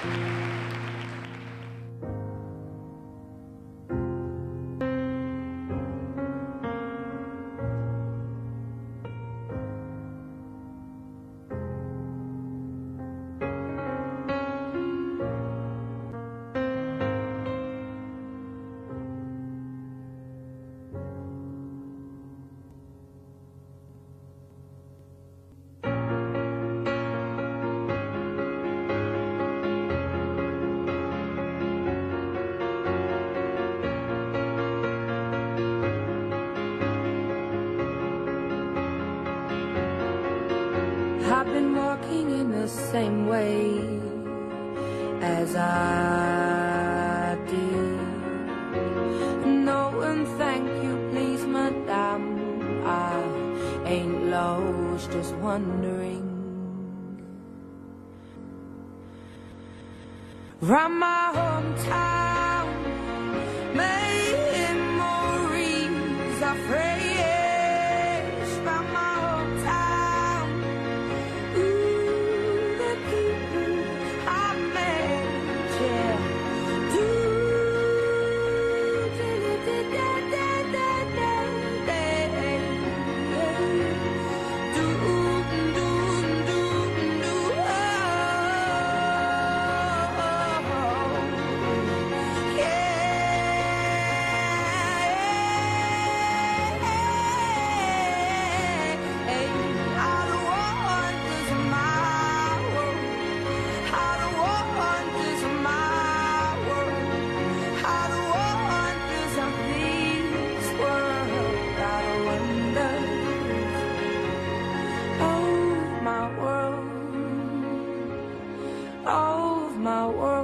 I've been walking in the same way as I did. No, and thank you, please, madame. I ain't lost, just wondering. Round my hometown, memories are fresh. Round my hometown, ooh, the people I met, yeah. Do, da, da, da, da, da, da, da, do, do, do, do, oh. Of my world.